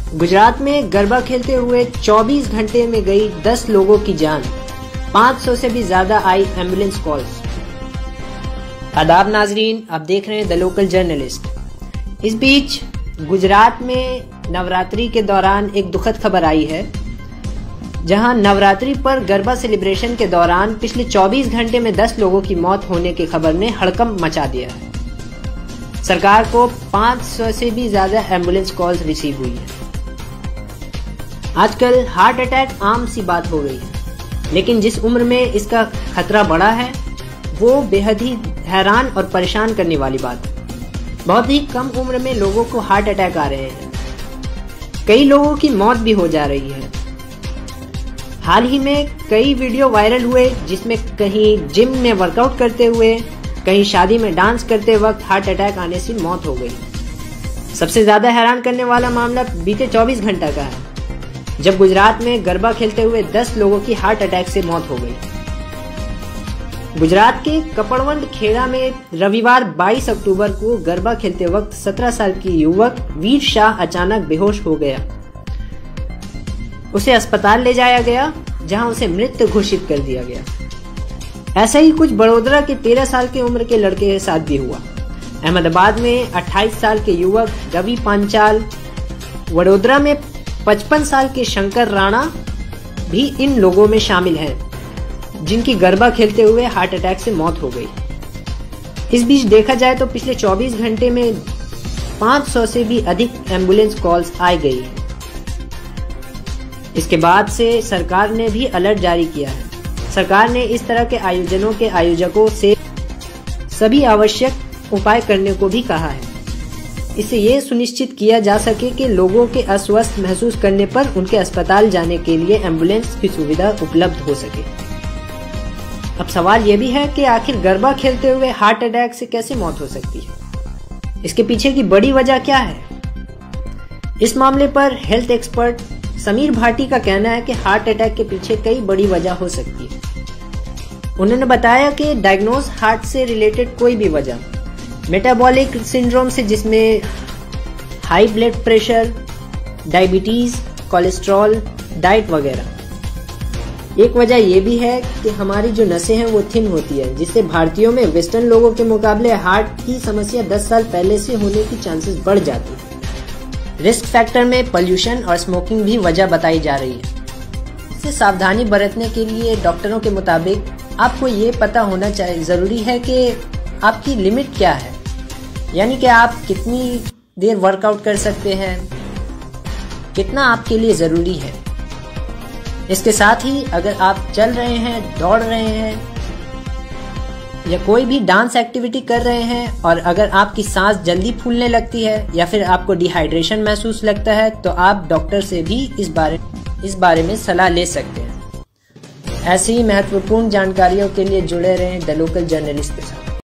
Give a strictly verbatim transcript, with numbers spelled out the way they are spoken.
गुजरात में गरबा खेलते हुए चौबीस घंटे में गई दस लोगों की जान, पाँच सौ से भी ज्यादा आई एम्बुलेंस कॉल्स। आदाब नाजरीन, आप देख रहे हैं द लोकल जर्नलिस्ट। इस बीच गुजरात में नवरात्रि के दौरान एक दुखद खबर आई है, जहां नवरात्रि पर गरबा सेलिब्रेशन के दौरान पिछले चौबीस घंटे में दस लोगों की मौत होने की खबर ने हड़कंप मचा दिया है। सरकार को पाँच सौ से भी ज्यादा एम्बुलेंस कॉल्स रिसीव हुई है। आजकल हार्ट अटैक आम सी बात हो गई है, लेकिन जिस उम्र में इसका खतरा बढ़ा है वो बेहद ही हैरान और परेशान करने वाली बात है। बहुत ही कम उम्र में लोगों को हार्ट अटैक आ रहे हैं, कई लोगों की मौत भी हो जा रही है। हाल ही में कई वीडियो वायरल हुए जिसमें कहीं जिम में वर्कआउट करते हुए, कहीं शादी में डांस करते वक्त हार्ट अटैक आने से मौत हो गई। सबसे ज्यादा हैरान करने वाला मामला बीते चौबीस घंटा का है, जब गुजरात में गरबा खेलते हुए दस लोगों की हार्ट अटैक से मौत हो गई। गुजरात के कपड़वंड खेड़ा में रविवार बाईस अक्टूबर को गरबा खेलते वक्त सत्रह साल की युवक वीर शाह अचानक बेहोश हो गया। उसे अस्पताल ले जाया गया, जहां उसे मृत घोषित कर दिया गया। ऐसा ही कुछ बड़ोदरा के तेरह साल की उम्र के लड़के के साथ भी हुआ। अहमदाबाद में अट्ठाईस साल के युवक रवि पांचाल, वडोदरा में पचपन साल के शंकर राणा भी इन लोगों में शामिल हैं, जिनकी गरबा खेलते हुए हार्ट अटैक से मौत हो गई। इस बीच देखा जाए तो पिछले चौबीस घंटे में पाँच सौ से भी अधिक एम्बुलेंस कॉल्स आ गई है। इसके बाद से सरकार ने भी अलर्ट जारी किया है। सरकार ने इस तरह के आयोजनों के आयोजकों से सभी आवश्यक उपाय करने को भी कहा है। इससे ये सुनिश्चित किया जा सके कि लोगों के अस्वस्थ महसूस करने पर उनके अस्पताल जाने के लिए एम्बुलेंस की सुविधा उपलब्ध हो सके। अब सवाल ये भी है कि आखिर गरबा खेलते हुए हार्ट अटैक से कैसे मौत हो सकती है? इसके पीछे की बड़ी वजह क्या है? इस मामले पर हेल्थ एक्सपर्ट समीर भाटी का कहना है कि हार्ट अटैक के पीछे कई बड़ी वजह हो सकती है। उन्होंने बताया कि डायग्नोज हार्ट से रिलेटेड कोई भी वजह, मेटाबॉलिक सिंड्रोम से जिसमें high blood pressure, diabetes, cholesterol, diet वगैरह। एक वजह यह भी है कि हमारी जो नसें हैं वो थिन होती है, जिससे भारतीयों में वेस्टर्न लोगों के मुकाबले हार्ट की समस्या दस साल पहले से होने की चांसेस बढ़ जाती है। रिस्क फैक्टर में पोल्यूशन और स्मोकिंग भी वजह बताई जा रही है। इससे सावधानी बरतने के लिए डॉक्टरों के मुताबिक आपको ये पता होना चाहिए जरूरी है कि आपकी लिमिट क्या है, यानी कि आप कितनी देर वर्कआउट कर सकते हैं, कितना आपके लिए जरूरी है। इसके साथ ही अगर आप चल रहे हैं, दौड़ रहे हैं या कोई भी डांस एक्टिविटी कर रहे हैं और अगर आपकी सांस जल्दी फूलने लगती है या फिर आपको डिहाइड्रेशन महसूस लगता है, तो आप डॉक्टर से भी इस बारे इस बारे में सलाह ले सकते हैं। ऐसी ही महत्वपूर्ण जानकारियों के लिए जुड़े रहें द लोकल जर्नलिस्ट के साथ।